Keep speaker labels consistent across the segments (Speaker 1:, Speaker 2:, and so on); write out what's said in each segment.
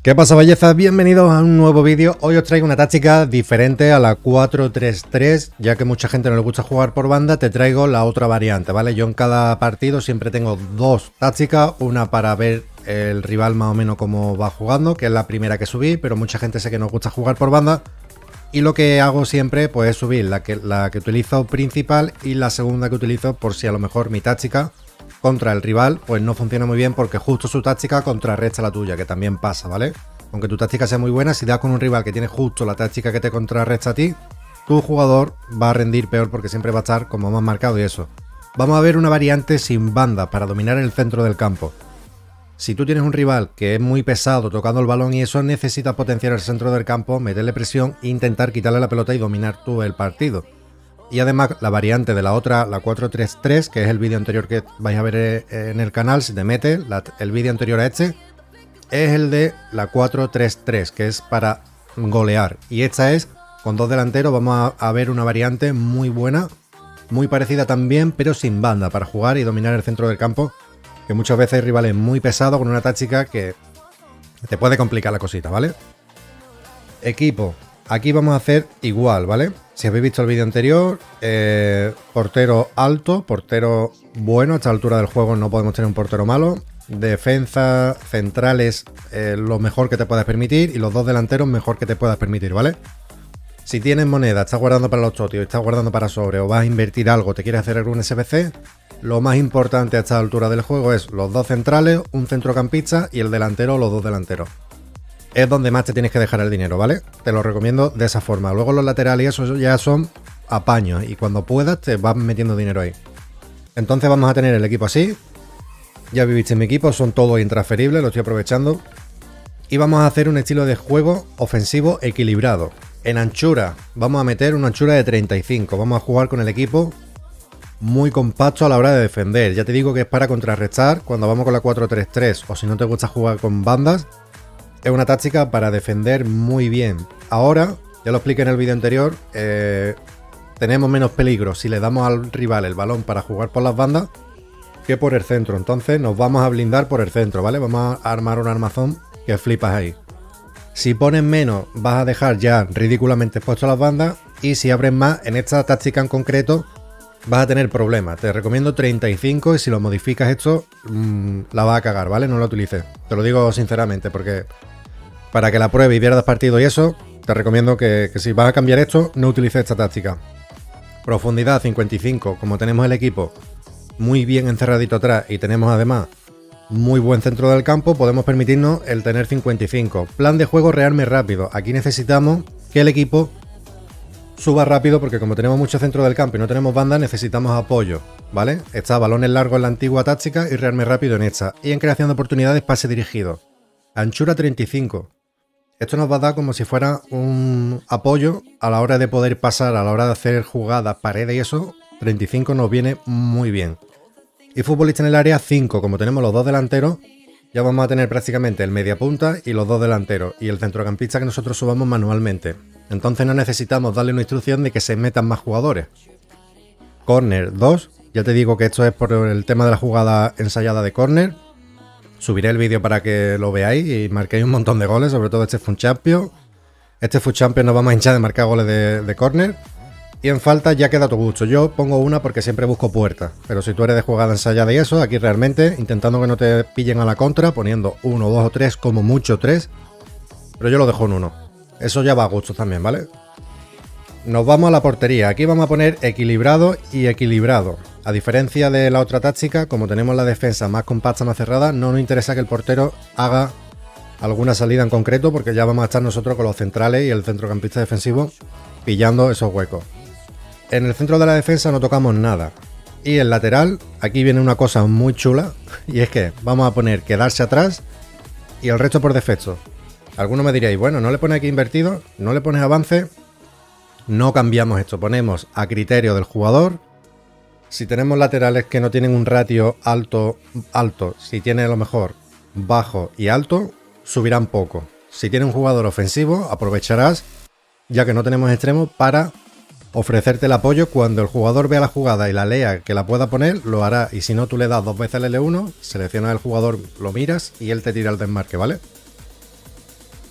Speaker 1: ¿Qué pasa, belleza? Bienvenidos a un nuevo vídeo. Hoy os traigo una táctica diferente a la 4-3-3, ya que mucha gente no le gusta jugar por banda. Te traigo la otra variante, ¿vale? Yo en cada partido siempre tengo dos tácticas, una para ver el rival más o menos cómo va jugando, que es la primera que subí, pero mucha gente sé que no gusta jugar por banda. Y lo que hago siempre pues es subir la que utilizo principal y la segunda que utilizo por si a lo mejor mi táctica contra el rival pues no funciona muy bien porque justo su táctica contrarresta la tuya, que también pasa, ¿vale? Aunque tu táctica sea muy buena, si das con un rival que tiene justo la táctica que te contrarresta a ti, tu jugador va a rendir peor porque siempre va a estar como más marcado y eso. Vamos a ver una variante sin banda para dominar el centro del campo. Si tú tienes un rival que es muy pesado tocando el balón y eso, necesitas potenciar el centro del campo, meterle presión e intentar quitarle la pelota y dominar tú el partido. Y además la variante de la otra, la 4-3-3, que es el vídeo anterior que vais a ver en el canal, si te metes, el vídeo anterior a este, es el de la 4-3-3, que es para golear. Y esta es con dos delanteros. Vamos a ver una variante muy buena, muy parecida también, pero sin banda, para jugar y dominar el centro del campo, que muchas veces hay rivales muy pesados con una táctica que te puede complicar la cosita, ¿vale? Equipo. Aquí vamos a hacer igual, ¿vale? Si habéis visto el vídeo anterior, portero alto, portero bueno. A esta altura del juego no podemos tener un portero malo. Defensa, centrales, lo mejor que te puedas permitir. Y los dos delanteros, mejor que te puedas permitir, ¿vale? Si tienes moneda, estás guardando para los chotios, estás guardando para sobre o vas a invertir algo, te quieres hacer algún SBC, lo más importante a esta altura del juego es los dos centrales, un centrocampista y el delantero o los dos delanteros. Es donde más te tienes que dejar el dinero, ¿vale? Te lo recomiendo de esa forma. Luego los laterales y eso ya son apaños y cuando puedas te vas metiendo dinero ahí. Entonces vamos a tener el equipo así. Ya viviste mi equipo, son todos intransferibles, lo estoy aprovechando. Y vamos a hacer un estilo de juego ofensivo equilibrado. En anchura, vamos a meter una anchura de 35. Vamos a jugar con el equipo muy compacto a la hora de defender. Ya te digo que es para contrarrestar cuando vamos con la 4-3-3 o si no te gusta jugar con bandas. Es una táctica para defender muy bien. Ahora, ya lo expliqué en el vídeo anterior, tenemos menos peligro si le damos al rival el balón para jugar por las bandas que por el centro. Entonces nos vamos a blindar por el centro, ¿vale? Vamos a armar un armazón que flipas ahí. Si pones menos, vas a dejar ya ridículamente expuesto a las bandas. Y si abres más, en esta táctica en concreto, vas a tener problemas. Te recomiendo 35 y si lo modificas esto, la vas a cagar, ¿vale? No lo utilices. Te lo digo sinceramente porque para que la pruebes y pierdas partido y eso, te recomiendo que si vas a cambiar esto, no utilices esta táctica. Profundidad 55, como tenemos el equipo muy bien encerradito atrás y tenemos además muy buen centro del campo, podemos permitirnos el tener 55. Plan de juego rearme rápido. Aquí necesitamos que el equipo suba rápido porque como tenemos mucho centro del campo y no tenemos banda, necesitamos apoyo, ¿vale? Está balones largos en la antigua táctica y rearme rápido en esta. Y en creación de oportunidades, pase dirigido. Anchura 35. Esto nos va a dar como si fuera un apoyo a la hora de poder pasar, a la hora de hacer jugadas, paredes y eso. 35 nos viene muy bien. Y futbolista en el área 5, como tenemos los dos delanteros, ya vamos a tener prácticamente el media punta y los dos delanteros y el centrocampista que nosotros subamos manualmente. Entonces no necesitamos darle una instrucción de que se metan más jugadores. Corner 2, ya te digo que esto es por el tema de la jugada ensayada de corner. Subiré el vídeo para que lo veáis y marquéis un montón de goles, sobre todo este FUT Champions. Este FUT Champions nos vamos a hinchar de marcar goles de corner. Y en falta ya queda a tu gusto. Yo pongo una porque siempre busco puertas. Pero si tú eres de jugada ensayada y eso, aquí realmente intentando que no te pillen a la contra, poniendo 1, 2 o 3, como mucho 3. Pero yo lo dejo en 1. Eso ya va a gusto también, ¿vale? Nos vamos a la portería. Aquí vamos a poner equilibrado y equilibrado. A diferencia de la otra táctica, como tenemos la defensa más compacta, más cerrada, no nos interesa que el portero haga alguna salida en concreto porque ya vamos a estar nosotros con los centrales y el centrocampista defensivo pillando esos huecos. En el centro de la defensa no tocamos nada. Y el lateral, aquí viene una cosa muy chula. Y es que vamos a poner quedarse atrás y el resto por defecto. Algunos me diréis, bueno, ¿no le pones aquí invertido? ¿No le pones avance? No cambiamos esto. Ponemos a criterio del jugador. Si tenemos laterales que no tienen un ratio alto, si tiene a lo mejor bajo y alto, subirán poco. Si tiene un jugador ofensivo, aprovecharás, ya que no tenemos extremos, para ofrecerte el apoyo. Cuando el jugador vea la jugada y la lea que la pueda poner, lo hará. Y si no, tú le das 2 veces el L1, seleccionas el jugador, lo miras y él te tira el desmarque, ¿vale?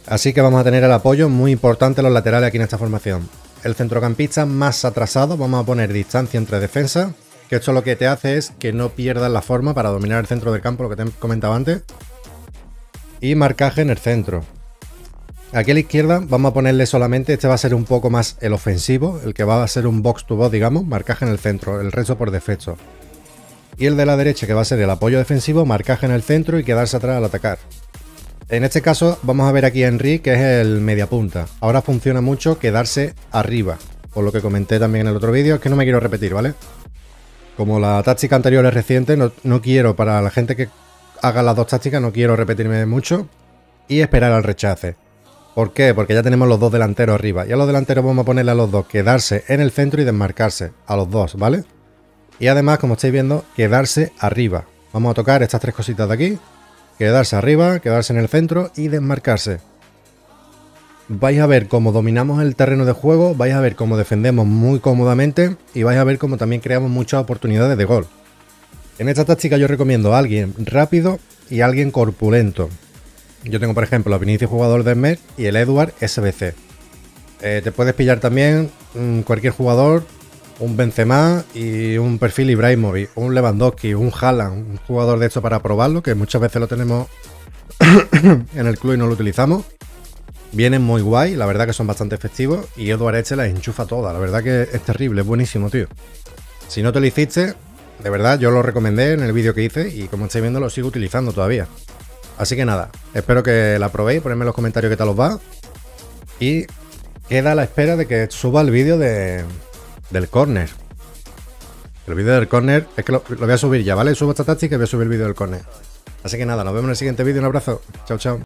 Speaker 1: Así que vamos a tener el apoyo muy importante en los laterales aquí en esta formación. El centrocampista más atrasado, vamos a poner distancia entre defensas, que esto lo que te hace es que no pierdas la forma para dominar el centro del campo, lo que te he comentado antes. Y marcaje en el centro. Aquí a la izquierda vamos a ponerle solamente, este va a ser un poco más el ofensivo, el que va a ser un box to box, digamos, marcaje en el centro, el resto por defecto. Y el de la derecha, que va a ser el apoyo defensivo, marcaje en el centro y quedarse atrás al atacar. En este caso vamos a ver aquí a Henry, que es el mediapunta. Ahora funciona mucho quedarse arriba, por lo que comenté también en el otro vídeo, es que no me quiero repetir, ¿vale? Como la táctica anterior es reciente, no quiero, para la gente que haga las dos tácticas, no quiero repetirme mucho y esperar al rechace. ¿Por qué? Porque ya tenemos los dos delanteros arriba. Y a los delanteros vamos a ponerle a los dos quedarse en el centro y desmarcarse. A los dos, ¿vale? Y además, como estáis viendo, quedarse arriba. Vamos a tocar estas tres cositas de aquí. Quedarse arriba, quedarse en el centro y desmarcarse. Vais a ver cómo dominamos el terreno de juego, vais a ver cómo defendemos muy cómodamente y vais a ver cómo también creamos muchas oportunidades de gol. En esta táctica yo recomiendo a alguien rápido y a alguien corpulento. Yo tengo, por ejemplo, a Vinicius, jugador de Met, y el Edward SBC. Te puedes pillar también cualquier jugador, un Benzema y un perfil Ibrahimovic, un Lewandowski, un Haaland, un jugador de esto para probarlo, que muchas veces lo tenemos en el club y no lo utilizamos. Vienen muy guay, la verdad que son bastante efectivos y Edward este las enchufa todas. La verdad que es terrible, es buenísimo, tío. Si no te lo hiciste, de verdad, yo lo recomendé en el vídeo que hice y como estáis viendo lo sigo utilizando todavía. Así que nada, espero que la probéis, ponedme en los comentarios qué tal os va. Y queda a la espera de que suba el vídeo del córner. El vídeo del córner es que lo voy a subir ya, ¿vale? Subo esta táctica y voy a subir el vídeo del córner. Así que nada, nos vemos en el siguiente vídeo, un abrazo. Chao, chao.